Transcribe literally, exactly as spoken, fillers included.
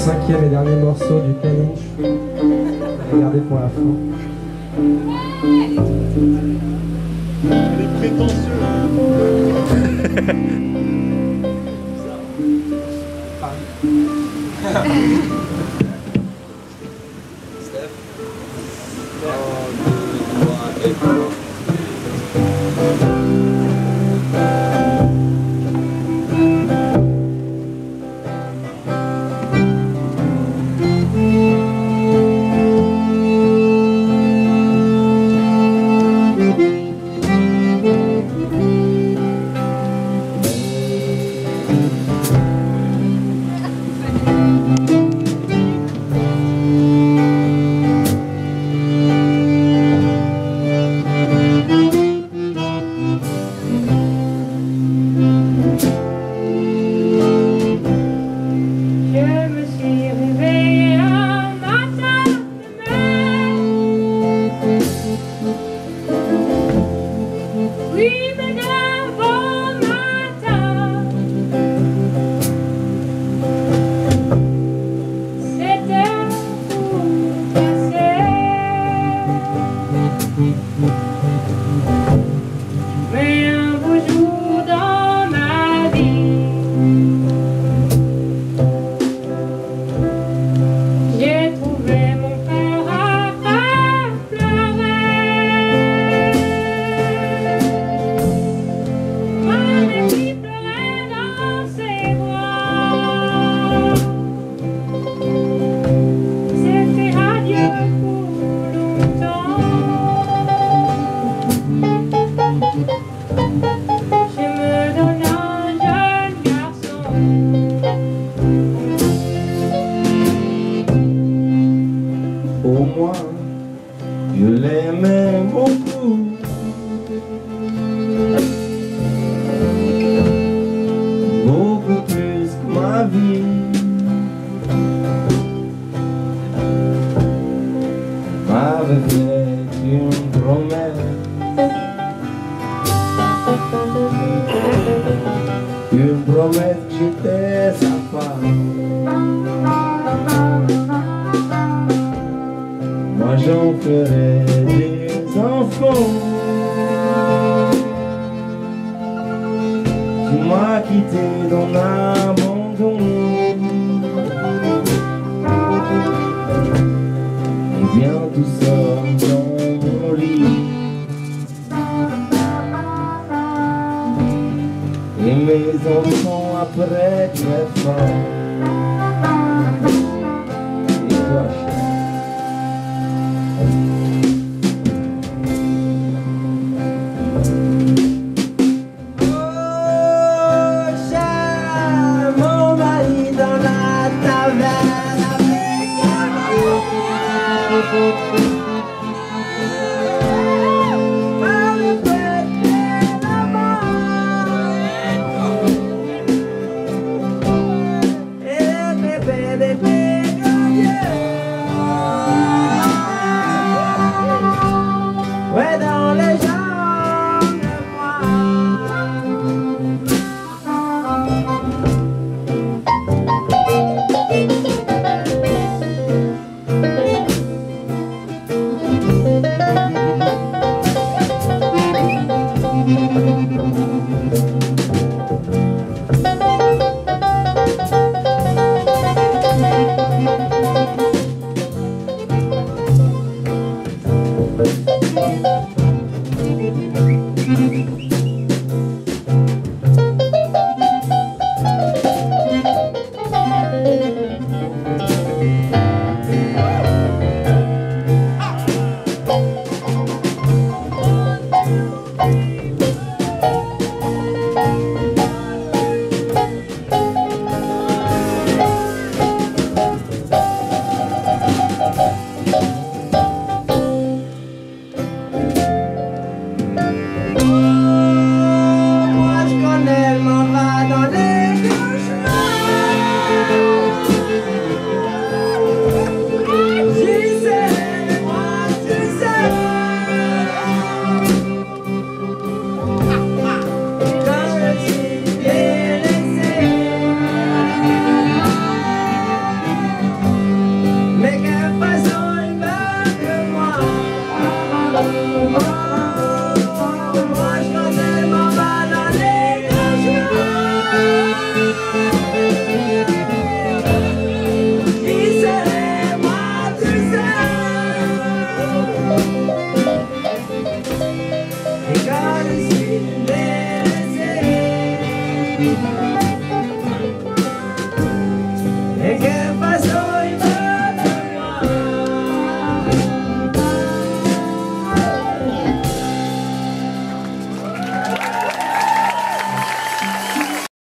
Cinquième et dernier morceau du Canouche. Regardez pour la fin. Elle est prétentieuse. Steph. un, deux, trois, et... Mais un beau jour dans ma vie, j'ai trouvé mon cœur à faire pleurer. Mon ami pleurait dans ses bras. C'était adieu pour longtemps. Je me donne un jeune garçon. Au moins, je l'aimais beaucoup. Beaucoup plus que ma vie. M'avait fait une promesse. Une promesse que j'étais sa femme. Moi j'en ferai des enfants. Tu m'as quitté dans l'abandon. Et bien tout seul dans mon lit. Et mes enfants après très fort. Et toi